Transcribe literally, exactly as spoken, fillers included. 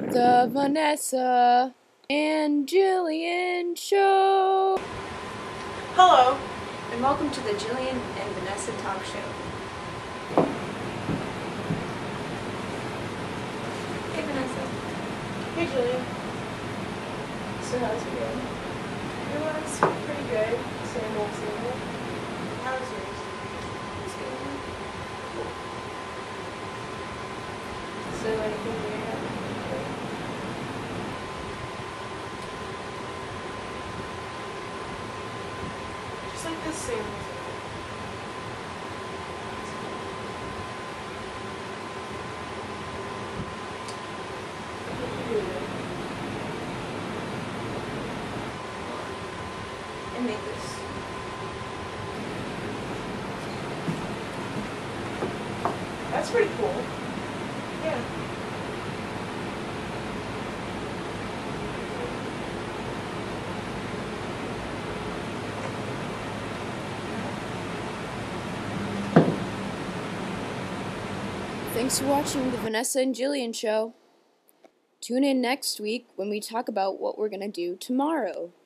The Vanessa and Gillian Show. Hello, and welcome to the Gillian and Vanessa talk show. Hey Vanessa. Hey Gillian. So how's it going? It was pretty good. Same old, same old. How was yours? It's good. Cool. So anything weird happened? Just like the same as And make this. That's pretty cool. Yeah. Thanks for watching the Vanessa and Gillian Show. Tune in next week when we talk about what we're going to do tomorrow.